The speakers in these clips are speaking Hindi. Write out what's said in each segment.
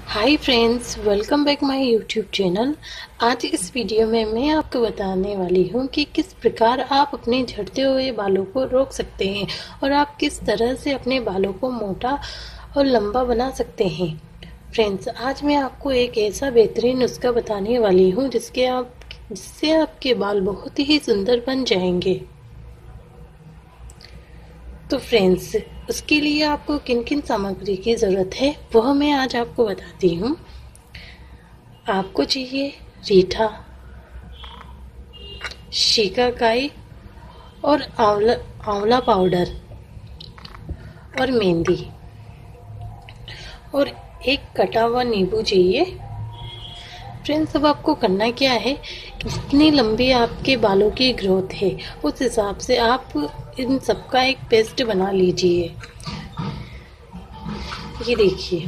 Hi friends, welcome back my YouTube channel. आज इस वीडियो में मैं आपको बताने वाली हूँ कि किस प्रकार आप अपने झड़ते हुए बालों को रोक सकते हैं और आप किस तरह से अपने बालों को मोटा और लंबा बना सकते हैं। फ्रेंड्स, आज मैं आपको एक ऐसा बेहतरीन नुस्खा बताने वाली हूँ जिससे आपके बाल बहुत ही सुंदर बन जाएंगे। तो फ्रेंड्स, उसके लिए आपको किन किन सामग्री की ज़रूरत है वह मैं आज आपको बताती हूँ। आपको चाहिए रीठा, शिकाकाई और आंवला आंवला पाउडर और मेहंदी और एक कटा हुआ नींबू चाहिए। फ्रेंड्स, अब आपको करना क्या है, जितनी लंबी आपके बालों की ग्रोथ है उस हिसाब से आप इन सब का एक पेस्ट बना लीजिए। ये देखिए,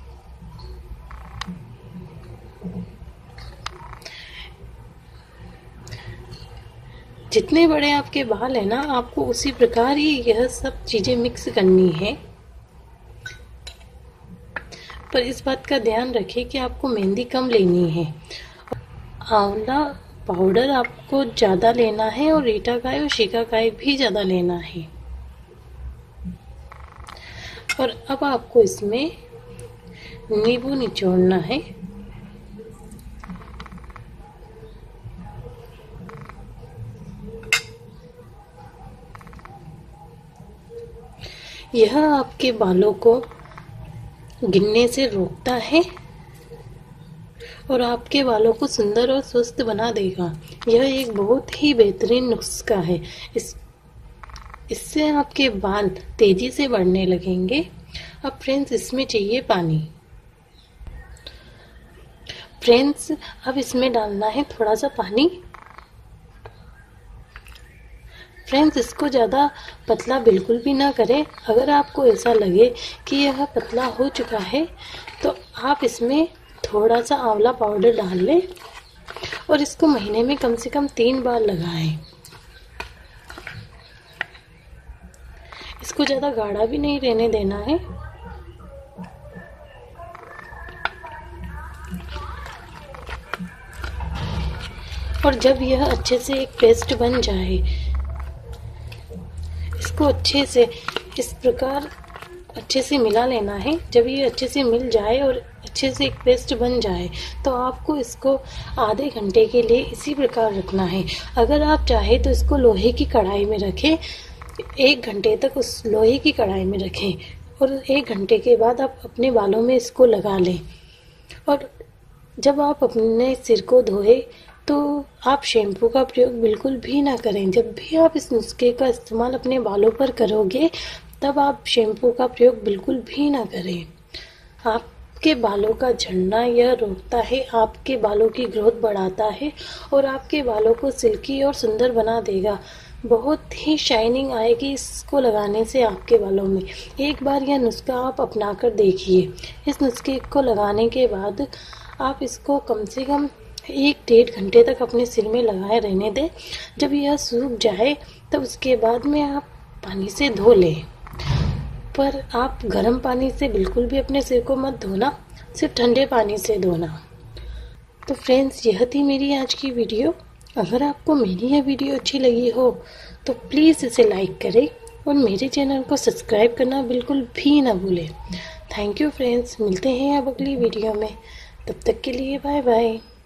जितने बड़े आपके बाल है ना, आपको उसी प्रकार ही यह सब चीजें मिक्स करनी है। पर इस बात का ध्यान रखें कि आपको मेहंदी कम लेनी है। आंवला पाउडर आपको ज़्यादा लेना है और रीठाकाई और शिकाकाई भी ज़्यादा लेना है। और अब आपको इसमें नींबू निचोड़ना है। यह आपके बालों को गिरने से रोकता है और आपके बालों को सुंदर और स्वस्थ बना देगा। यह एक बहुत ही बेहतरीन नुस्खा है। इससे आपके बाल तेजी से बढ़ने लगेंगे। अब फ्रेंड्स, इसमें चाहिए पानी। फ्रेंड्स, अब इसमें डालना है थोड़ा सा पानी। फ्रेंड्स, इसको ज़्यादा पतला बिल्कुल भी ना करें। अगर आपको ऐसा लगे कि यह पतला हो चुका है तो आप इसमें थोड़ा सा आंवला पाउडर डाल लें और इसको महीने में कम से कम 3 बार लगाएं। इसको ज़्यादा गाढ़ा भी नहीं रहने देना है। और जब यह अच्छे से एक पेस्ट बन जाए, इसको अच्छे से इस प्रकार अच्छे से मिला लेना है। जब ये अच्छे से मिल जाए और अच्छे से एक पेस्ट बन जाए तो आपको इसको आधे घंटे के लिए इसी प्रकार रखना है। अगर आप चाहे तो इसको लोहे की कढ़ाई में रखें, 1 घंटे तक उस लोहे की कढ़ाई में रखें और 1 घंटे के बाद आप अपने बालों में इसको लगा लें। और जब आप अपने सिर को धोए तो आप शैम्पू का प्रयोग बिल्कुल भी ना करें। जब भी आप इस नुस्खे का इस्तेमाल अपने बालों पर करोगे तब आप शैम्पू का प्रयोग बिल्कुल भी ना करें। आपके बालों का झड़ना यह रोकता है, आपके बालों की ग्रोथ बढ़ाता है और आपके बालों को सिल्की और सुंदर बना देगा। बहुत ही शाइनिंग आएगी इसको लगाने से आपके बालों में। एक बार यह नुस्खा आप अपना कर देखिए। इस नुस्खे को लगाने के बाद आप इसको कम से कम 1-1.5 घंटे तक अपने सिर में लगाए रहने दें। जब यह सूख जाए तब उसके बाद में आप पानी से धो लें। पर आप गर्म पानी से बिल्कुल भी अपने सिर को मत धोना, सिर्फ ठंडे पानी से धोना। तो फ्रेंड्स, यह थी मेरी आज की वीडियो। अगर आपको मेरी यह वीडियो अच्छी लगी हो तो प्लीज़ इसे लाइक करें और मेरे चैनल को सब्सक्राइब करना बिल्कुल भी ना भूलें। थैंक यू फ्रेंड्स, मिलते हैं अब अगली वीडियो में। तब तक के लिए बाय बाय।